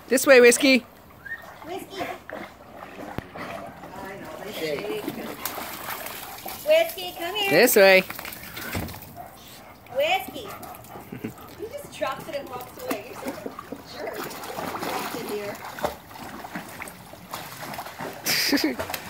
This way, Whiskey. Whiskey. I know, they shake. Whiskey, come here. This way. Whiskey. He just drops it and walks away. You're so sure. Drops it here.